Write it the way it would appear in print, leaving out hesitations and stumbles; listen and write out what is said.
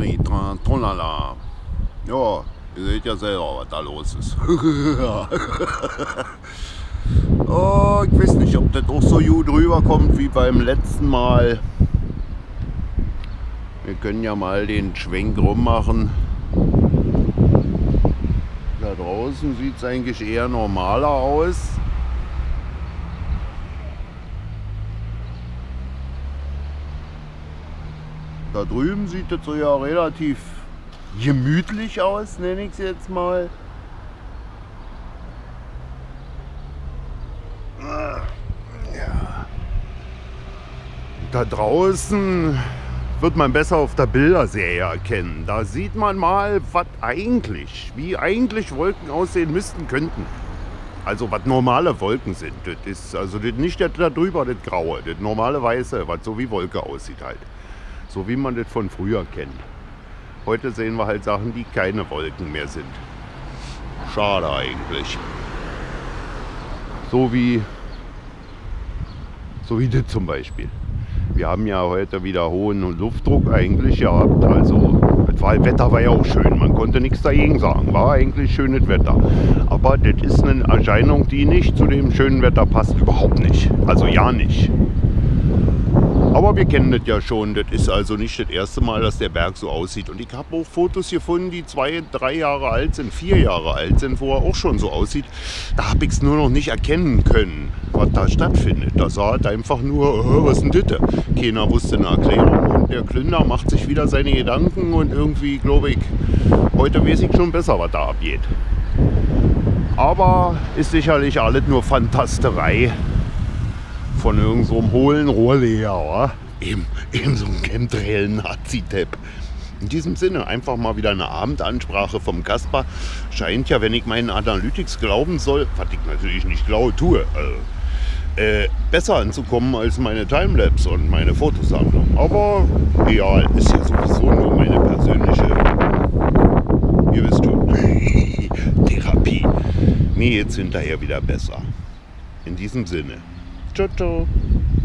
Tri, tra, tralala. Ja, ihr seht ja selber, was da los ist. Oh, ich weiß nicht, ob das auch so gut rüberkommt wie beim letzten Mal. Wir können ja mal den Schwenk rummachen. Da draußen sieht es eigentlich eher normaler aus. Da drüben sieht es so ja relativ gemütlich aus, nenne ich es jetzt mal. Ja. Da draußen wird man besser auf der Bilderserie erkennen. Da sieht man mal, wie eigentlich Wolken aussehen müssten könnten. Also was normale Wolken sind. Das ist also das nicht das da drüber, das Graue, das normale Weiße, was so wie Wolke aussieht halt. So wie man das von früher kennt. Heute sehen wir halt Sachen, die keine Wolken mehr sind. Schade eigentlich. So wie das zum Beispiel. Wir haben ja heute wieder hohen Luftdruck eigentlich gehabt. Also das Wetter war ja auch schön. Man konnte nichts dagegen sagen. War eigentlich schönes Wetter. Aber das ist eine Erscheinung, die nicht zu dem schönen Wetter passt. Überhaupt nicht. Also ja nicht. Aber wir kennen das ja schon. Das ist also nicht das erste Mal, dass der Berg so aussieht. Und ich habe auch Fotos gefunden, die 2, 3 Jahre alt sind, 4 Jahre alt sind, wo er auch schon so aussieht. Da habe ich es nur noch nicht erkennen können, was da stattfindet. Da sah es einfach nur, was ist denn das? Keiner wusste eine Erklärung. Und der Klünder macht sich wieder seine Gedanken. Und irgendwie, glaube ich, heute weiß ich schon besser, was da abgeht. Aber ist sicherlich alles nur Fantasterei. Von irgend so einem hohlen Rohrleger, oder? Eben so ein Chemtrail-Nazi-Depp. In diesem Sinne einfach mal wieder eine Abendansprache vom Kasper. Scheint ja, wenn ich meinen Analytics glauben soll, was ich natürlich nicht tue, besser anzukommen als meine Timelapse und meine Fotosammlung. Aber egal, ist ja sowieso nur meine persönliche, ihr wisst schon, Therapie. Mir jetzt hinterher wieder besser. In diesem Sinne. Ciao, ciao.